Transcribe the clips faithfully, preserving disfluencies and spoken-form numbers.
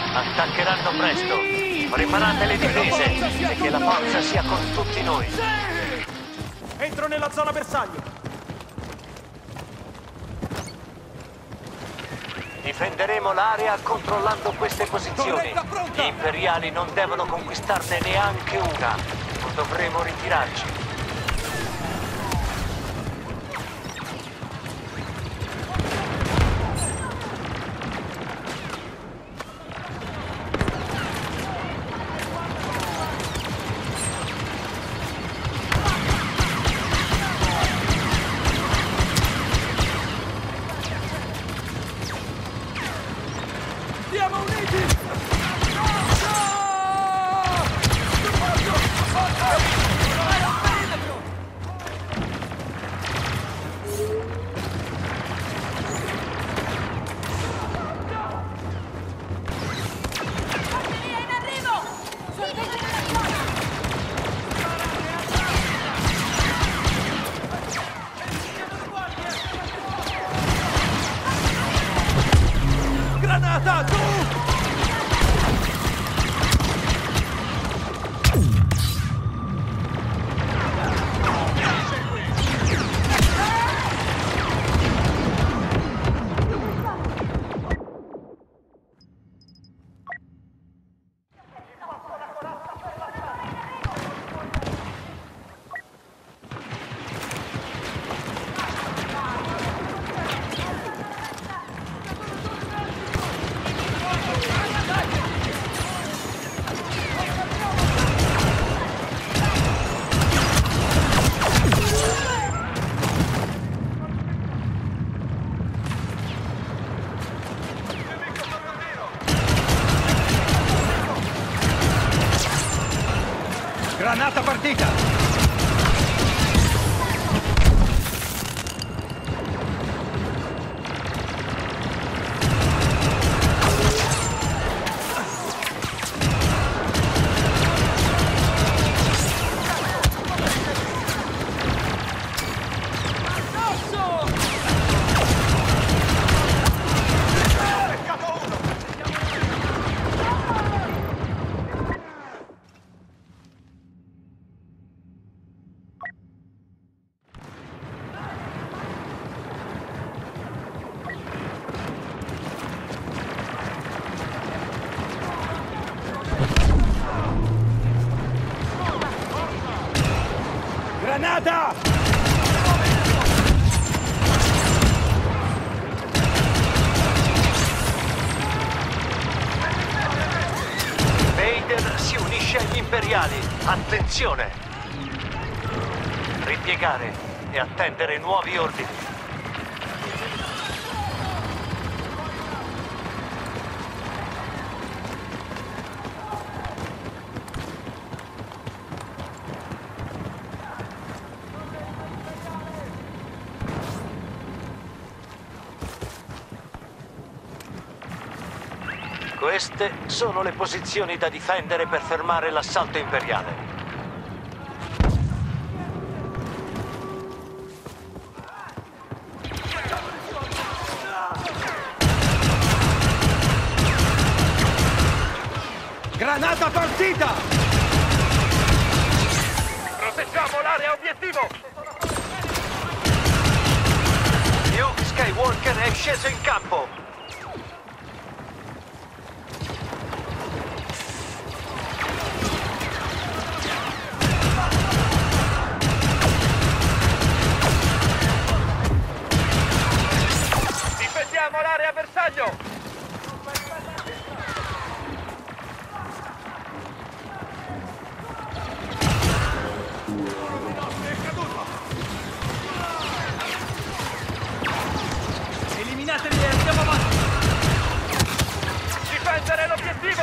Attaccheranno presto. Preparate le difese e che la forza sia con tutti noi. Entro nella zona bersaglio. Difenderemo l'area controllando queste posizioni. Gli imperiali non devono conquistarne neanche una. Non dovremo ritirarci. Granata partita! Granata! Vader si unisce agli imperiali. Attenzione! Ripiegare e attendere nuovi ordini. Queste sono le posizioni da difendere per fermare l'assalto imperiale. Granata partita! Proteggiamo l'area obiettivo! Luke Skywalker è sceso in campo! L'area bersaglio! Eliminateli e andiamo avanti! Difendere l'obiettivo!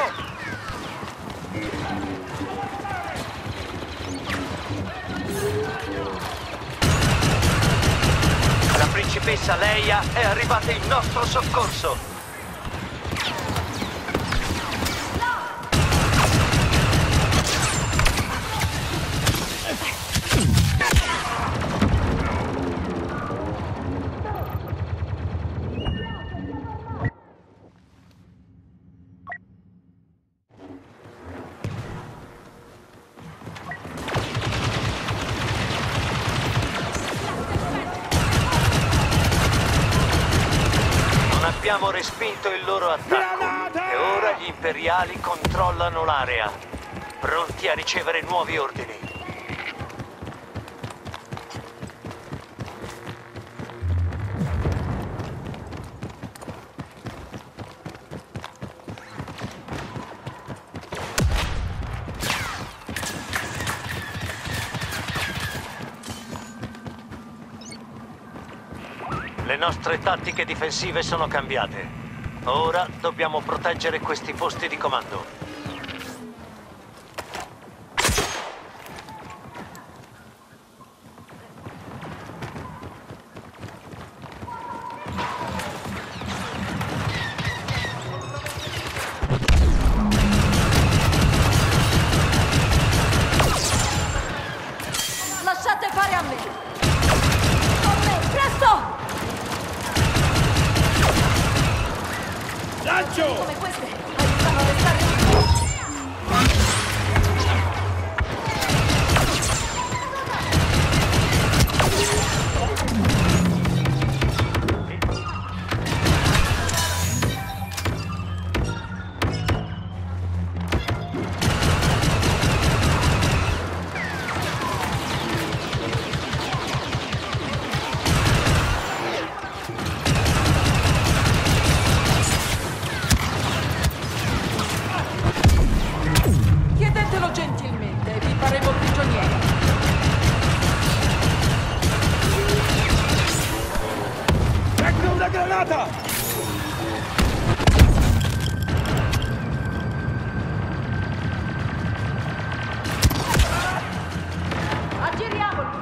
La principessa Leia è arrivata in nostro soccorso. Abbiamo respinto il loro attacco. Granata! E ora gli imperiali controllano l'area. Pronti a ricevere nuovi ordini. Le nostre tattiche difensive sono cambiate. Ora dobbiamo proteggere questi posti di comando. Lasciate fare a me! Con me, presto! Lancio! Come queste aiutano a restare in chiedetelo gentilmente e vi faremo prigionieri. Ecco una granata! Aggiriamoli!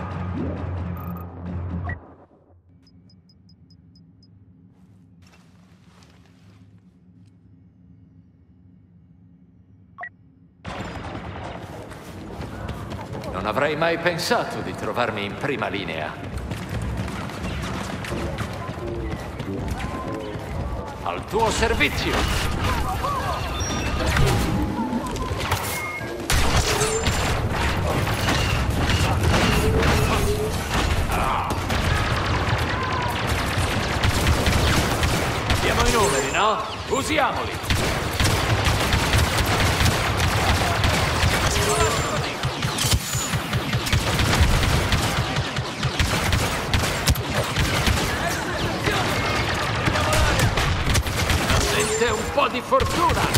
Non avrei mai pensato di trovarmi in prima linea. Al tuo servizio! Abbiamo i numeri, no? Usiamoli! Sente un po' di fortuna!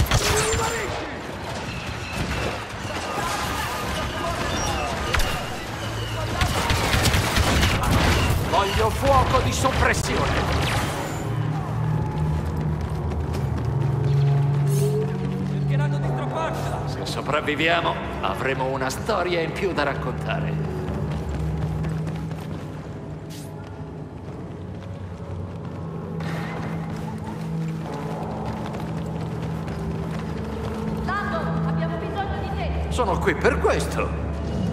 Voglio fuoco di soppressione! Cercheranno di strapparcela! Se sopravviviamo, avremo una storia in più da raccontare. Lando, abbiamo bisogno di te! Sono qui per questo!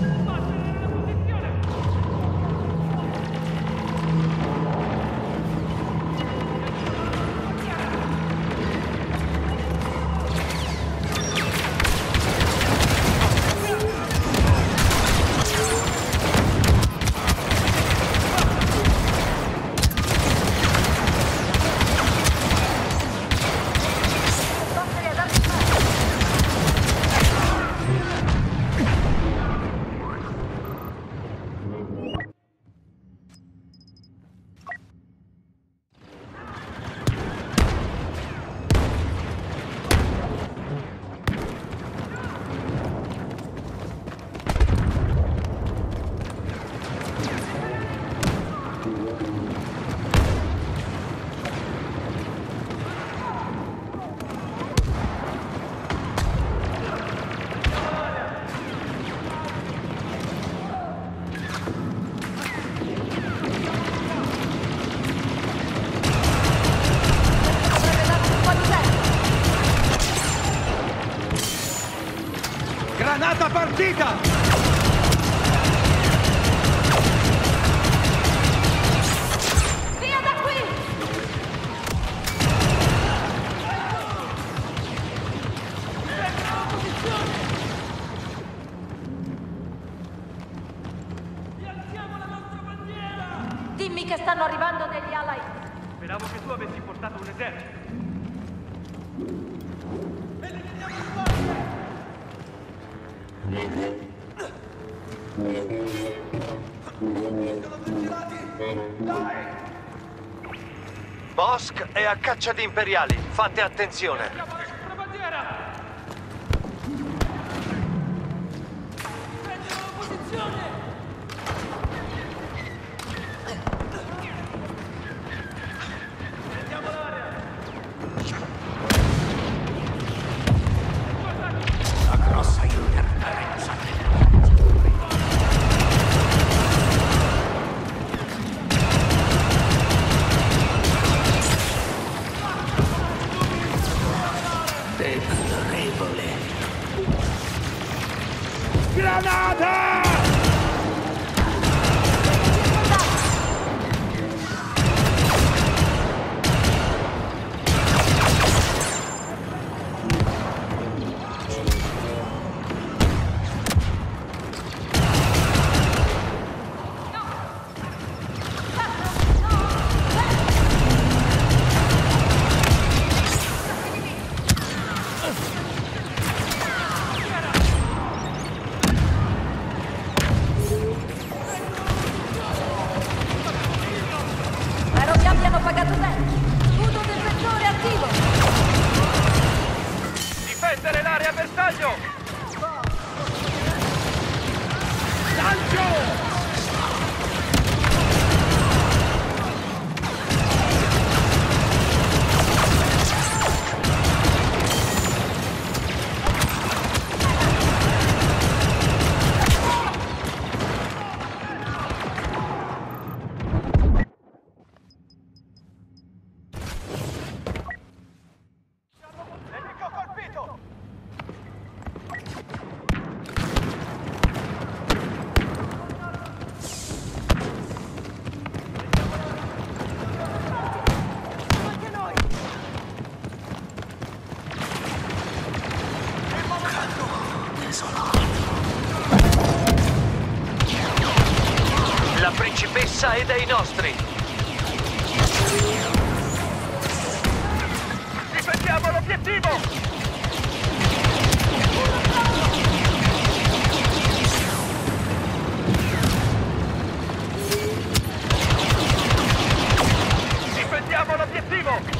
Granata partita! Via da qui! Dimmi che stanno arrivando degli alai. Speravo che tu avessi portato un esercito. Bossk è a caccia di imperiali. Fate attenzione. Siamo alla nostra bandiera! Prendono la posizione! Prendiamo l'area! La grossa interferenza. Deplorevole. Granata! Spero che abbiano pagato bene. Scudo difensore attivo. Difendere l'area bersaglio! Lancio! Nemico colpito! Anche noi. La principessa è dei nostri. Difendiamo l'obiettivo! Difendiamo l'obiettivo!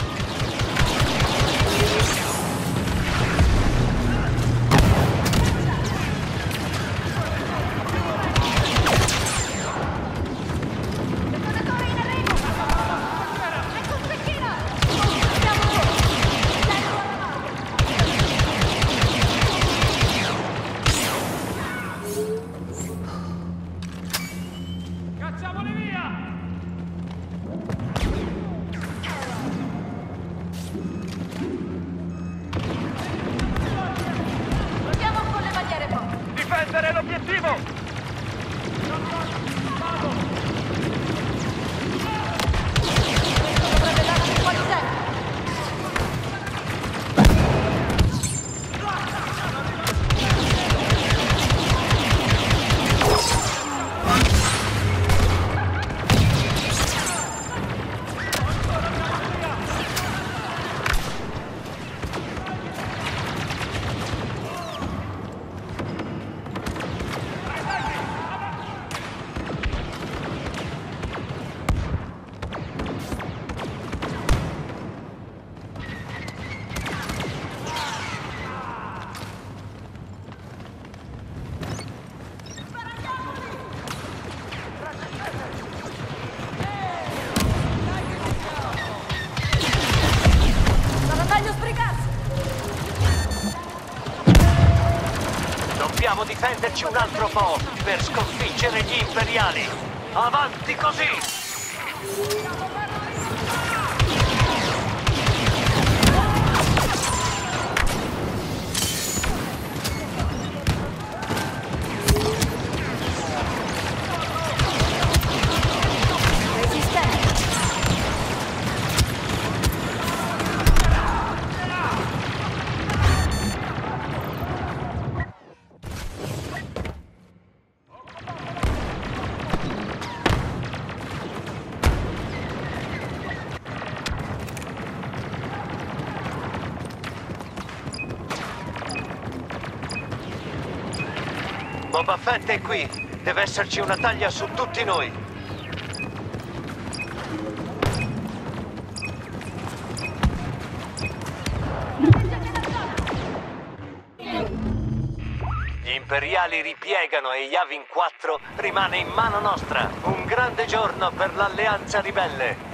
Detonatore in arrivo. Ecco un cecchino. Andiamo su. Tengo alla mano. Cacciamoli via! Proviamo con le bandiere poi. Difendere l'obiettivo! Dovrebbe darci fuori sempre. Sarà meglio sbrigarsi. Dobbiamo difenderci un altro po' per sconfiggere gli imperiali. Avanti così! Resistente. Boba Fett è qui. Deve esserci una taglia su tutti noi. Gli imperiali ripiegano e Yavin quattro rimane in mano nostra. Un grande giorno per l'Alleanza Ribelle.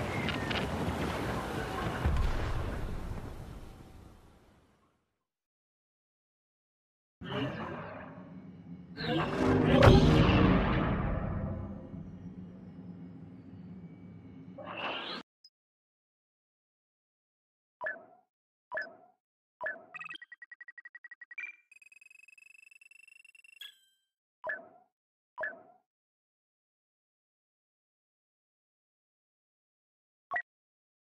Thank you.